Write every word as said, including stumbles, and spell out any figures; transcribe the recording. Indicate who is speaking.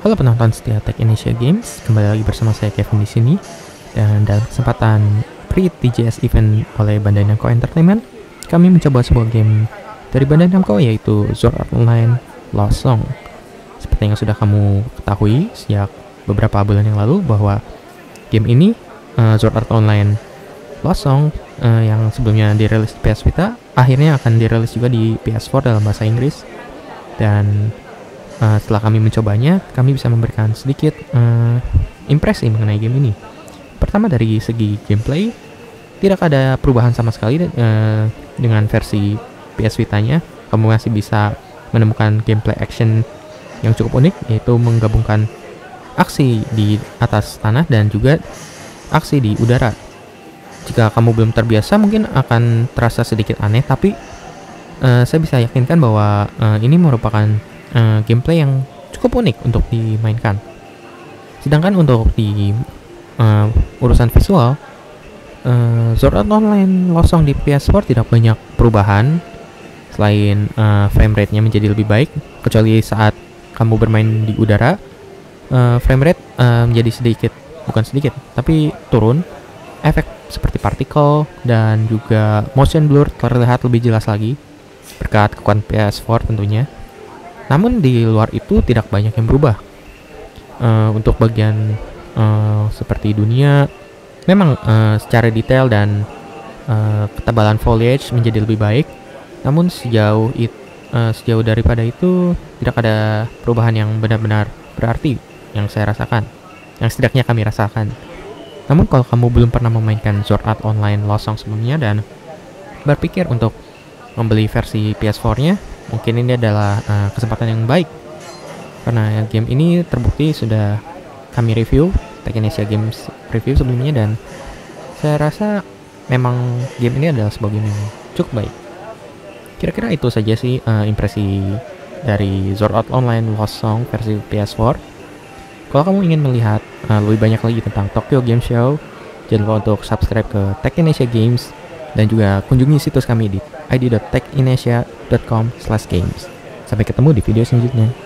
Speaker 1: Halo penonton setia Tech Indonesia Games, kembali lagi bersama saya Kevin di sini. Dan dalam kesempatan pre-T J S event oleh Bandai Namco Entertainment, kami mencoba sebuah game dari Bandai Namco yaitu Sword Art Online Lost Song. Seperti yang sudah kamu ketahui sejak beberapa bulan yang lalu bahwa game ini uh, Sword Art Online Lost Song uh, yang sebelumnya dirilis di P S Vita akhirnya akan dirilis juga di P S four dalam bahasa Inggris. Dan Uh, setelah kami mencobanya, kami bisa memberikan sedikit uh, impresi mengenai game ini. Pertama dari segi gameplay, tidak ada perubahan sama sekali uh, dengan versi P S Vita-nya. Kamu masih bisa menemukan gameplay action yang cukup unik, yaitu menggabungkan aksi di atas tanah dan juga aksi di udara. Jika kamu belum terbiasa, mungkin akan terasa sedikit aneh, tapi uh, saya bisa yakinkan bahwa uh, ini merupakan Uh, gameplay yang cukup unik untuk dimainkan. Sedangkan untuk di uh, urusan visual, uh, Sword Art Online Lost Song di P S four tidak banyak perubahan selain uh, frame rate-nya menjadi lebih baik, kecuali saat kamu bermain di udara. uh, frame rate uh, menjadi sedikit, bukan sedikit, tapi turun. Efek seperti partikel dan juga motion blur terlihat lebih jelas lagi berkat kekuatan P S four tentunya. Namun di luar itu tidak banyak yang berubah. Uh, untuk bagian uh, seperti dunia, memang uh, secara detail dan uh, ketebalan foliage menjadi lebih baik. Namun sejauh it, uh, sejauh daripada itu tidak ada perubahan yang benar-benar berarti yang saya rasakan, yang setidaknya kami rasakan. Namun kalau kamu belum pernah memainkan Sword Art Online Lost Song sebelumnya dan berpikir untuk membeli versi P S four-nya, mungkin ini adalah uh, kesempatan yang baik, karena game ini terbukti sudah kami review, Tech Indonesia Games review sebelumnya, dan saya rasa memang game ini adalah sebuah game yang cukup baik. Kira-kira itu saja sih uh, impresi dari Sword Art Online Lost Song versi P S four. Kalau kamu ingin melihat uh, lebih banyak lagi tentang Tokyo Game Show, jangan lupa untuk subscribe ke Tech Indonesia Games dan juga kunjungi situs kami di i d dot tech indonesia dot com slash games. Sampai ketemu di video selanjutnya.